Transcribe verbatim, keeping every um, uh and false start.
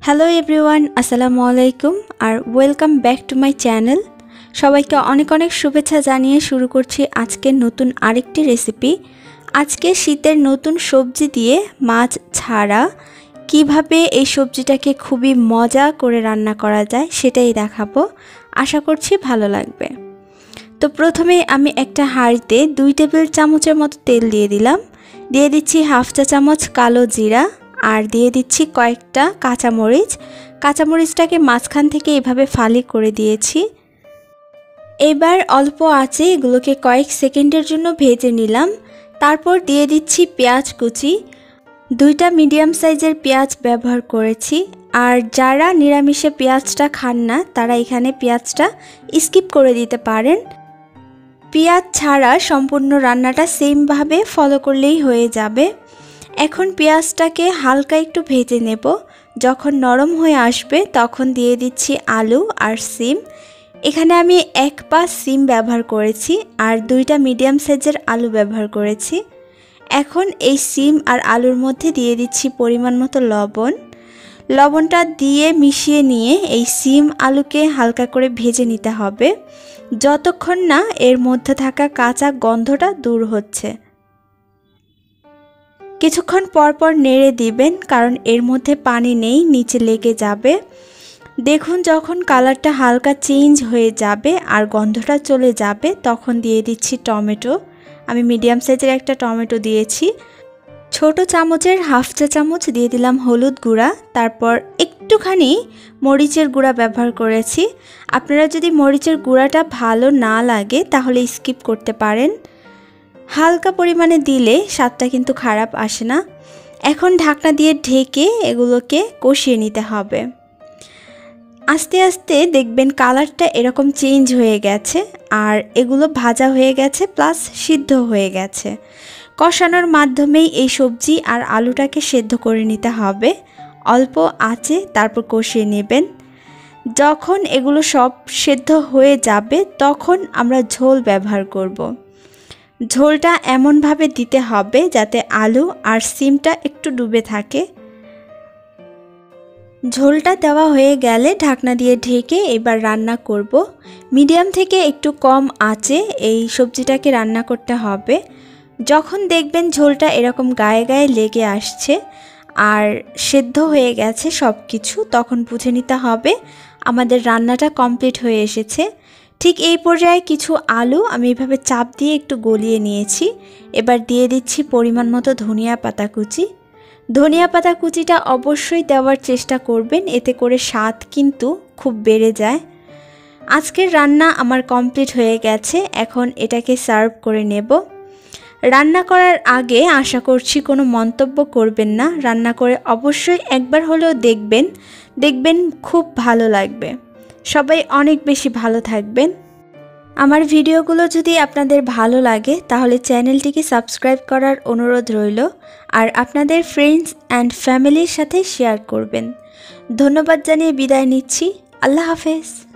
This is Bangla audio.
হ্যালো এভরিওয়ান, আসসালামু আলাইকুম আর welcome back to my channel. সবাইকে অনেক অনেক শুভেচ্ছা জানিয়ে শুরু করছি আজকের নতুন আরেকটি রেসিপি। আজকে শীতের নতুন সবজি দিয়ে মাছ ছাড়া কিভাবে এই সবজিটাকে খুবই মজা করে রান্না করা যায় সেটাই দেখাবো। আশা করছি ভালো লাগবে। তো প্রথমে আমি একটা হাঁড়িতে দুই টেবিল চামচের মতো তেল দিয়ে দিলাম। দিয়ে দিচ্ছি হাফ চা চামচ কালো জিরা আর দিয়ে দিচ্ছি কয়েকটা কাঁচামরিচ। কাঁচামরিচটাকে মাঝখান থেকে এভাবে ফালি করে দিয়েছি। এবার অল্প আঁচে এগুলোকে কয়েক সেকেন্ডের জন্য ভেজে নিলাম। তারপর দিয়ে দিচ্ছি পেঁয়াজ কুচি। দুইটা মিডিয়াম সাইজের পেঁয়াজ ব্যবহার করেছি। আর যারা নিরামিষে পেঁয়াজটা খান না তারা এখানে পেঁয়াজটা স্কিপ করে দিতে পারেন। পেঁয়াজ ছাড়া সম্পূর্ণ রান্নাটা সেমভাবে ফলো করলেই হয়ে যাবে। এখন পেঁয়াজটাকে হালকা একটু ভেজে নেব। যখন নরম হয়ে আসবে তখন দিয়ে দিচ্ছি আলু আর সিম। এখানে আমি এক পা সিম ব্যবহার করেছি আর দুইটা মিডিয়াম সাইজের আলু ব্যবহার করেছি। এখন এই সিম আর আলুর মধ্যে দিয়ে দিচ্ছি পরিমাণ মতো লবণ। লবণটা দিয়ে মিশিয়ে নিয়ে এই সিম আলুকে হালকা করে ভেজে নিতে হবে, যতক্ষণ না এর মধ্যে থাকা কাঁচা গন্ধটা দূর হচ্ছে। কিছুক্ষণ পর পর নেড়ে দিবেন, কারণ এর মধ্যে পানি নেই, নিচে লেগে যাবে। দেখুন যখন কালারটা হালকা চেঞ্জ হয়ে যাবে আর গন্ধটা চলে যাবে তখন দিয়ে দিচ্ছি টমেটো। আমি মিডিয়াম সাইজের একটা টমেটো দিয়েছি। ছোট চামচের হাফ চা চামচ দিয়ে দিলাম হলুদ গুঁড়া। তারপর একটুখানি মরিচের গুঁড়া ব্যবহার করেছি। আপনারা যদি মরিচের গুঁড়াটা ভালো না লাগে তাহলে স্কিপ করতে পারেন। হালকা পরিমাণে দিলে স্বাদটা কিন্তু খারাপ আসে না। এখন ঢাকনা দিয়ে ঢেকে এগুলোকে কষিয়ে নিতে হবে। আস্তে আস্তে দেখবেন কালারটা এরকম চেঞ্জ হয়ে গেছে আর এগুলো ভাজা হয়ে গেছে প্লাস সিদ্ধ হয়ে গেছে। কষানোর মাধ্যমেই এই সবজি আর আলুটাকে সেদ্ধ করে নিতে হবে। অল্প আঁচে তারপর কষিয়ে নেবেন। যখন এগুলো সব সেদ্ধ হয়ে যাবে তখন আমরা ঝোল ব্যবহার করব। ঝোলটা এমনভাবে দিতে হবে যাতে আলু আর সিমটা একটু ডুবে থাকে। ঝোলটা দেওয়া হয়ে গেলে ঢাকনা দিয়ে ঢেকে এবার রান্না করব। মিডিয়াম থেকে একটু কম আঁচে এই সবজিটাকে রান্না করতে হবে। যখন দেখবেন ঝোলটা এরকম গায়ে গায়ে লেগে আসছে আর সেদ্ধ হয়ে গেছে সব কিছু, তখন বুঝে নিতে হবে আমাদের রান্নাটা কমপ্লিট হয়ে এসেছে। ঠিক এই পর্যায়ে কিছু আলু আমি এভাবে চাপ দিয়ে একটু গলিয়ে নিয়েছি। এবার দিয়ে দিচ্ছি পরিমাণ মতো ধনিয়া পাতা কুচি। ধনিয়া পাতা কুচিটা অবশ্যই দেওয়ার চেষ্টা করবেন, এতে করে স্বাদ কিন্তু খুব বেড়ে যায়। আজকের রান্না আমার কমপ্লিট হয়ে গেছে। এখন এটাকে সার্ভ করে নেব। রান্না করার আগে আশা করছি কোনো মন্তব্য করবেন না। রান্না করে অবশ্যই একবার হলেও দেখবেন, দেখবেন খুব ভালো লাগবে। সবাই অনেক বেশি ভালো থাকবেন। আমার ভিডিওগুলো যদি আপনাদের ভালো লাগে তাহলে চ্যানেলটিকে সাবস্ক্রাইব করার অনুরোধ রইল আর আপনাদের ফ্রেন্ডস অ্যান্ড ফ্যামিলির সাথে শেয়ার করবেন। ধন্যবাদ জানিয়ে বিদায় নিচ্ছি। আল্লাহ হাফেজ।